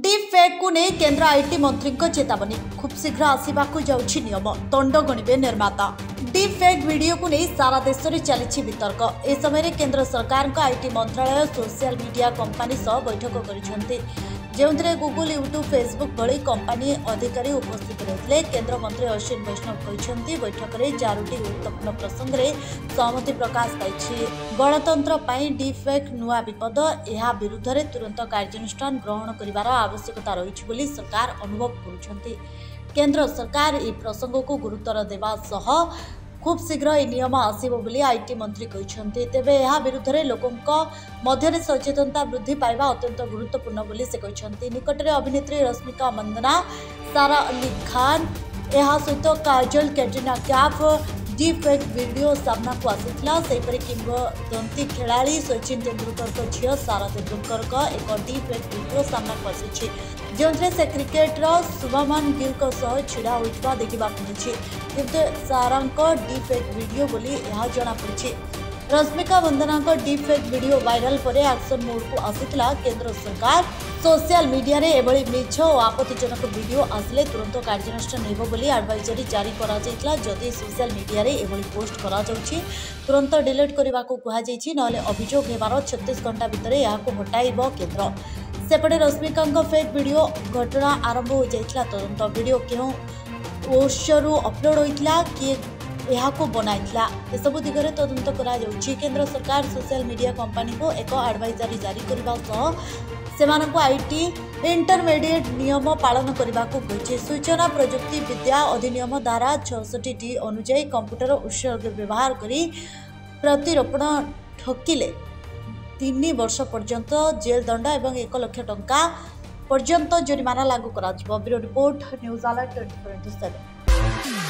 Deep fake को नहीं केंद्र आईटी मंत्री चेतावनी खूब शीघ्र आसवाक जाउछि नियम दंड गणिबे निर्माता। डीप फेक वीडियो को नहीं सारा देश में चली वितर्क। ए समय केंद्र सरकार का आईटी मंत्रालय सोशल मीडिया कंपनी सह बैठक कर गूगल यूट्यूब फेसबुक भली कंपनी अधिकारी उपस्थित रही। केंद्र मंत्री अश्विनी वैष्णव कहते बैठक में 4टी गुरुत्वपूर्ण प्रसंग में सहमति प्रकाश पाई। गणतंत्र पर डीप फेक नुआ विपद, यह विरुद्ध में तुरंत कार्यानुष्ठान ग्रहण कर आवश्यकता रही सरकार अनुभव कर। केंद्र सरकार यह प्रसंग को गुरुत्व देवा सह खूब शीघ्र यह नियम आसब बोली आईटी मंत्री कहते। तेबे यह विरुद्ध में लोकों मध्य सचेतनता वृद्धि पाइबा अत्यंत गुरुत्वपूर्ण बोली से कहते। निकट में अभिनेत्री रश्मिका मंदना, सारा अली खान यह सहित Kajol, Katrina Kaif deep fake video सामना को आसीथिला। सेपरि किंवदंती खिलाड़ी सचिन तेंदुलकर झील सारा तेंदुलकर एक डीप फेक वीडियो सामना को आसी जो से क्रिकेटर शुभमन गिल सह छिड़ा होता देखा मिली, किंतु सारा डीप फेक वीडियो बोली जमापड़ी। Rashmika Mandanna deep fake video viral पर एक्शन मोड को आसीथिला। केंद्र सरकार सोशल मीडिया रे एभली मिछ और आपत्तिजनक वीडियो आसले तुरंत कार्यानुष्ठान हेबो बोली एडवाइजरी जारी करा जायतिला। जदि सोशल मीडिया रे एभली पोस्ट करा जाउछि तुरंत डिलीट करने को कहा जायछि, नहले अभियोग हेबार 36 घंटा भितर याको हटाइबो केंद्र। सेपटे रश्मिका फेक वीडियो घटना आरंभ हो जायतिला तदंत। वीडियो केउ ओशरू अपलोड होइतिला, किए यहाको बनाइथिला, ए सब दिगरे तदंत करा जाउछि। केंद्र सरकार सोशल मीडिया कंपनी को एक एडवाइजरी जारी करबा सह सेमानकु आईटी इंटरमीडिएट नियम पालन करने को कही। सूचना प्रजुक्ति विद्या अधिनियम धारा 66D अनुଯାयी कंप्यूटर उत्सर्ग व्यवहार करी प्रतिरोपण ठकिले 3 वर्ष पर्यंत जेल दंड और 1 लाख टंका पर्यंत जरिमाना लागू करा। Bureau report, news alert 24/7।